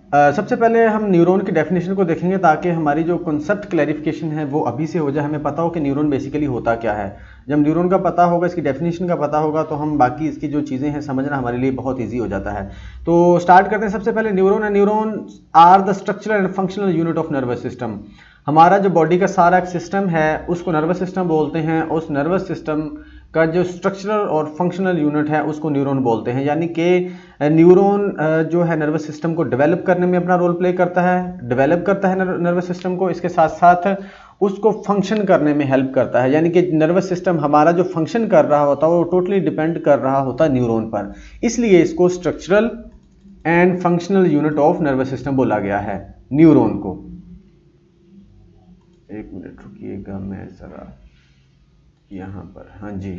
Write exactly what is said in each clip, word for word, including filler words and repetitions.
Uh, सबसे पहले हम न्यूरॉन की डेफिनेशन को देखेंगे ताकि हमारी जो कॉन्सेप्ट क्लैरिफिकेशन है वो अभी से हो जाए, हमें पता हो कि न्यूरॉन बेसिकली होता क्या है। जब न्यूरॉन का पता होगा, इसकी डेफिनेशन का पता होगा, तो हम बाकी इसकी जो चीज़ें हैं समझना हमारे लिए बहुत ईजी हो जाता है। तो स्टार्ट करते हैं सबसे पहले न्यूरॉन है। Neuron are the structural and functional unit of nervous system. हमारा जो बॉडी का सारा एक सिस्टम है उसको नर्वस सिस्टम बोलते हैं। उस नर्वस सिस्टम का जो स्ट्रक्चरल और फंक्शनल यूनिट है उसको न्यूरॉन बोलते हैं। यानी कि न्यूरॉन जो है नर्वस सिस्टम को डेवलप करने में अपना रोल प्ले करता है, डेवलप करता है नर्वस सिस्टम को, इसके साथ साथ उसको फंक्शन करने में हेल्प करता है। यानी कि नर्वस सिस्टम हमारा जो फंक्शन कर रहा होता है वो टोटली डिपेंड कर रहा होता है न्यूरॉन पर, इसलिए इसको structural and functional unit of nervous system बोला गया है न्यूरॉन को। एक मिनट रुकिएगा, मैं जरा यहाँ पर, हाँ जी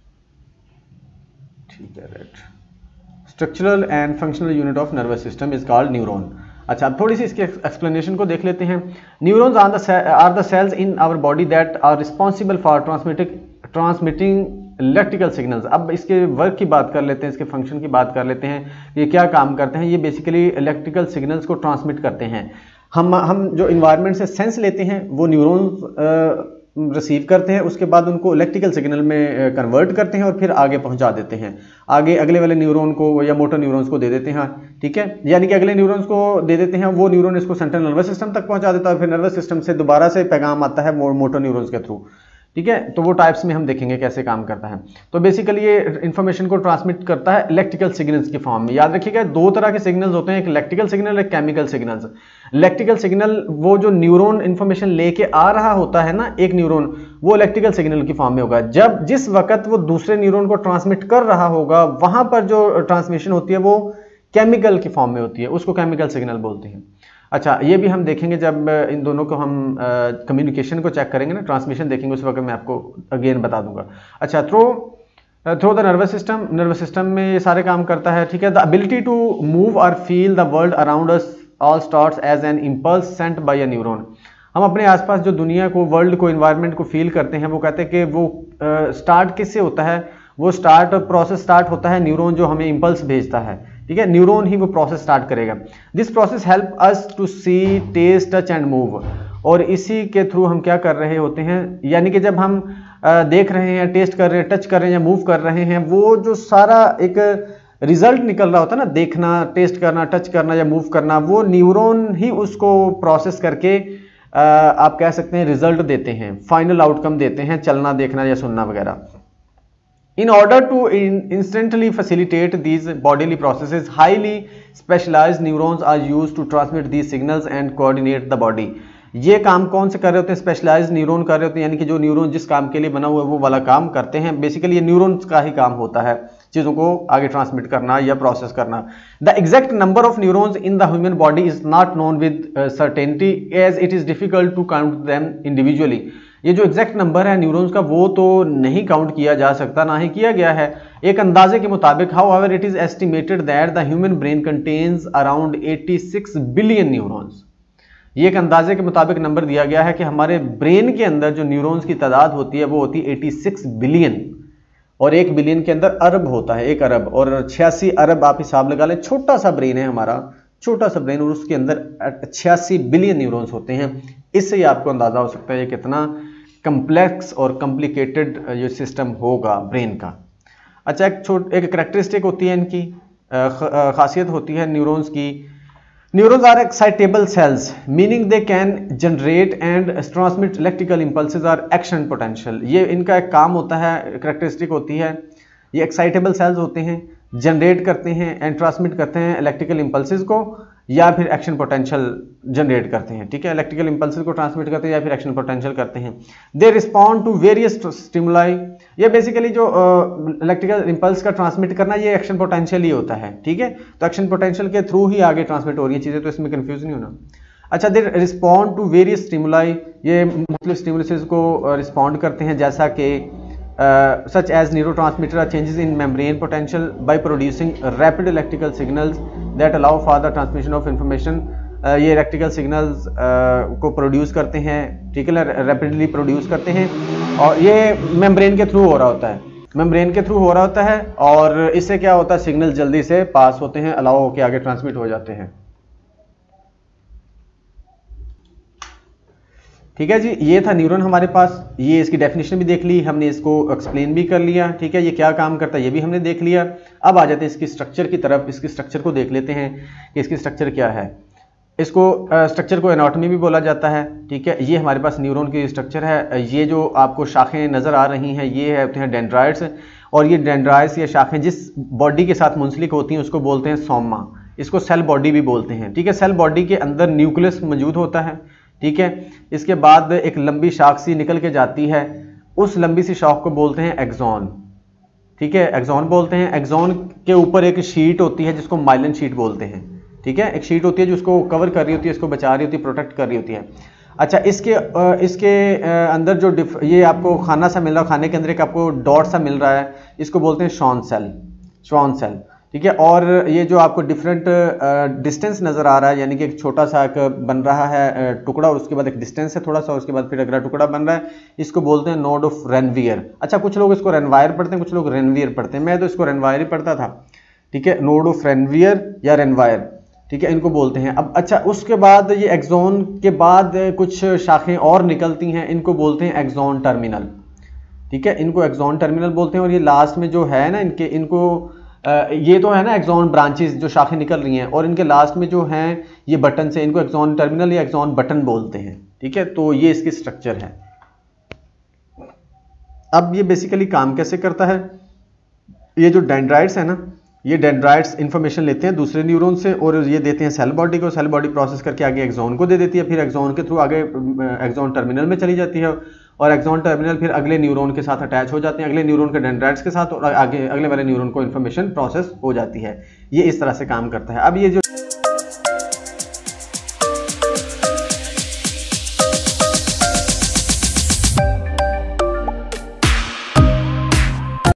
ठीक है, right. Structural and functional unit of nervous system is called neuron. अच्छा, अब थोड़ी सी इसके एक्सप्लेनेशन को देख लेते हैं। Neurons are the are the cells in our body that are responsible for transmitting transmitting electrical signals. अब इसके वर्क की बात कर लेते हैं, इसके फंक्शन की बात कर लेते हैं, ये क्या काम करते हैं। ये बेसिकली इलेक्ट्रिकल सिग्नल्स को ट्रांसमिट करते हैं। हम हम जो इन्वायरमेंट से सेंस लेते हैं वो न्यूरॉन्स रिसीव करते हैं, उसके बाद उनको इलेक्ट्रिकल सिग्नल में कन्वर्ट करते हैं और फिर आगे पहुंचा देते हैं, आगे अगले वाले न्यूरॉन को या मोटर न्यूरॉन्स को दे देते हैं। ठीक है, यानी कि अगले न्यूरॉन्स को दे देते हैं, वो न्यूरॉन इसको सेंट्रल नर्वस सिस्टम तक पहुंचा देता है, फिर नर्वस सिस्टम से दोबारा से पैगाम आता है मोटर न्यूरॉन्स के थ्रू। ठीक है, तो वो टाइप्स में हम देखेंगे कैसे काम करता है। तो बेसिकली ये इंफॉर्मेशन को ट्रांसमिट करता है इलेक्ट्रिकल सिग्नल्स के फॉर्म में। याद रखिएगा, दो तरह के सिग्नल्स होते हैं, एक इलेक्ट्रिकल सिग्नल, एक केमिकल सिग्नल्स। इलेक्ट्रिकल सिग्नल वो जो न्यूरॉन इंफॉर्मेशन लेके आ रहा होता है ना, एक न्यूरॉन, वो इलेक्ट्रिकल सिग्नल की फॉर्म में होगा। जब जिस वक्त वो दूसरे न्यूरॉन को ट्रांसमिट कर रहा होगा वहां पर जो ट्रांसमिशन होती है वो केमिकल की फॉर्म में होती है, उसको केमिकल सिग्नल बोलते हैं। अच्छा, ये भी हम देखेंगे जब इन दोनों को हम कम्युनिकेशन को चेक करेंगे ना, ट्रांसमिशन देखेंगे, उस वक्त मैं आपको अगेन बता दूंगा। अच्छा, through through the nervous system, nervous system में ये सारे काम करता है। ठीक है, द एबिलिटी टू मूव और feel the world around us all starts as an impulse sent by a neuron. हम अपने आसपास जो दुनिया को, वर्ल्ड को, इन्वायरमेंट को फील करते हैं, वो कहते हैं कि वो स्टार्ट uh, किससे होता है, वो स्टार्ट प्रोसेस स्टार्ट होता है न्यूरॉन जो हमें इम्पल्स भेजता है। ठीक है, न्यूरॉन ही वो प्रोसेस स्टार्ट करेगा। This process help us to see, taste, touch and move. और इसी के थ्रू हम क्या कर रहे होते हैं, यानी कि जब हम आ, देख रहे हैं, टेस्ट कर रहे हैं, टच कर रहे हैं या मूव कर रहे हैं, वो जो सारा एक रिजल्ट निकल रहा होता है ना, देखना, टेस्ट करना, टच करना या मूव करना, वो न्यूरॉन ही उसको प्रोसेस करके आ, आप कह सकते हैं रिजल्ट देते हैं, फाइनल आउटकम देते हैं, चलना, देखना या सुनना वगैरह। In order to in, instantly facilitate these bodily processes, highly specialized neurons are used to transmit these signals and coordinate the body. ये काम कौन से कर रहे होते हैं, स्पेशलाइज्ड न्यूरॉन कर रहे होते हैं, यानी कि जो न्यूरॉन जिस काम के लिए बना हुआ है वो वाला काम करते हैं। बेसिकली ये न्यूरॉन्स का ही काम होता है चीज़ों को आगे ट्रांसमिट करना या प्रोसेस करना। The exact number of neurons in the human body is not known with certainty as it is difficult to count them individually. ये जो एग्जैक्ट नंबर है न्यूरॉन्स का वो तो नहीं काउंट किया जा सकता, ना ही किया गया है। एक अंदाजे के मुताबिक however it is estimated that the human brain contains around छियासी बिलियन न्यूरॉन्स। ये एक अंदाजे के मुताबिक नंबर दिया गया है कि हमारे ब्रेन के अंदर जो न्यूरॉन्स की तादाद होती है वो होती है छियासी बिलियन, और एक बिलियन के अंदर अरब होता है, एक अरब, और छियासी अरब आप हिसाब लगा लें, छोटा सा ब्रेन है हमारा, छोटा सा ब्रेन, और उसके अंदर छियासी बिलियन न्यूरॉन्स होते हैं। इससे ही आपको अंदाजा हो सकता है ये कितना कम्प्लेक्स और कॉम्प्लिकेटेड ये सिस्टम होगा ब्रेन का। अच्छा, एक छोट एक करैक्टरिस्टिक होती है इनकी, खासियत होती है न्यूरॉन्स की। Neurons are excitable cells meaning they can generate and transmit electrical impulses or action potential. ये इनका एक काम होता है, करैक्टरिस्टिक होती है, ये एक्साइटेबल सेल्स होते हैं, जनरेट करते हैं एंड ट्रांसमिट करते हैं इलेक्ट्रिकल इंपल्सेस को या फिर एक्शन पोटेंशियल जनरेट करते हैं। ठीक है, इलेक्ट्रिकल इंपल्सेस को ट्रांसमिट करते हैं या फिर एक्शन पोटेंशियल करते हैं। They respond to various stimuli. ये बेसिकली जो इलेक्ट्रिकल इंपल्स का ट्रांसमिट करना ये एक्शन पोटेंशियल ही होता है। ठीक है, तो एक्शन पोटेंशियल के थ्रू ही आगे ट्रांसमिट हो रही है चीज़ें, तो इसमें कंफ्यूज नहीं होना। अच्छा, they respond to various stimuli. ये मुख्तलिफ स्टिमुलसेस को रिस्पॉन्ड करते हैं, जैसा कि Uh, such as neurotransmitter are changes in membrane potential by producing rapid electrical signals that allow for the transmission of information. uh, ये electrical signals uh, को produce करते हैं, ठीक है, rapidly produce करते हैं, और ये membrane के through हो रहा होता है, membrane के through हो रहा होता है, और इससे क्या होता है, signal जल्दी से पास होते हैं, allow होकर आगे transmit हो जाते हैं। ठीक है जी, ये था न्यूरॉन हमारे पास, ये इसकी डेफिनेशन भी देख ली हमने, इसको एक्सप्लेन भी कर लिया। ठीक है, ये क्या काम करता है ये भी हमने देख लिया। अब आ जाते हैं इसकी स्ट्रक्चर की तरफ। इसकी स्ट्रक्चर को देख लेते हैं कि इसकी स्ट्रक्चर क्या है। इसको स्ट्रक्चर uh, को एनाटॉमी भी बोला जाता है। ठीक है, ये हमारे पास न्यूरॉन की स्ट्रक्चर है। ये जो आपको शाखें नज़र आ रही हैं ये है होते हैं डेंड्राइट्स, और ये डेंड्राइट्स या शाखें जिस बॉडी के साथ मुंसलिक होती हैं उसको बोलते हैं सोमा। इसको सेल बॉडी भी बोलते हैं। ठीक है, सेल बॉडी के अंदर न्यूक्लियस मौजूद होता है। ठीक है, इसके बाद एक लंबी शाख सी निकल के जाती है, उस लंबी सी शाख को बोलते हैं एक्सॉन। ठीक है, एक्सॉन बोलते हैं। एक्सॉन के ऊपर एक शीट होती है जिसको माइलिन शीट बोलते हैं। ठीक है, एक शीट होती है जो उसको कवर कर रही होती है, इसको बचा रही होती है, प्रोटेक्ट कर रही होती है। अच्छा, इसके इसके अंदर जो ये आपको खाना सा मिल रहा है, खाने के अंदर एक आपको डॉट सा मिल रहा है, इसको बोलते हैं श्वान सेल, श्वान सेल। ठीक है, और ये जो आपको डिफरेंट डिस्टेंस नज़र आ रहा है, यानी कि एक छोटा सा एक बन रहा है टुकड़ा, और उसके बाद एक डिस्टेंस है थोड़ा सा, उसके बाद फिर अगला टुकड़ा बन रहा है, इसको बोलते हैं नोड ऑफ रेनवियर। अच्छा, कुछ लोग इसको रेनवायर पढ़ते हैं, कुछ लोग रेनवियर पढ़ते हैं, मैं तो इसको रेनवायर ही पढ़ता था। ठीक है, नोड ऑफ रेनवियर या रेनवायर, ठीक है, इनको बोलते हैं। अब अच्छा, उसके बाद ये एक्सॉन के बाद कुछ शाखें और निकलती हैं, इनको बोलते हैं एक्सॉन टर्मिनल। ठीक है, इनको एक्सॉन टर्मिनल बोलते हैं। और ये लास्ट में जो है ना इनके, इनको आ, ये तो है ना एक्सॉन ब्रांचेस जो शाखें निकल रही हैं, और इनके लास्ट में जो हैं ये बटन से, इनको एक्सॉन टर्मिनल या एक्सॉन बटन बोलते हैं। ठीक है, तो ये इसकी स्ट्रक्चर है। अब ये बेसिकली काम कैसे करता है, ये जो डेंड्राइट्स है ना, ये डेंड्राइट्स इंफॉर्मेशन लेते हैं दूसरे न्यूरॉन से और ये देते हैं सेल बॉडी को, सेल बॉडी प्रोसेस करके आगे एक्सॉन को दे देती है, फिर एक्सॉन के थ्रू आगे एक्सॉन टर्मिनल में चली जाती है, और एक्सॉन टर्मिनल फिर अगले न्यूरॉन के साथ अटैच हो जाते हैं, अगले न्यूरॉन के डेंड्राइट्स के साथ, और आगे अगले वाले न्यूरॉन को इन्फॉर्मेशन प्रोसेस हो जाती है। ये इस तरह से काम करता है। अब ये जो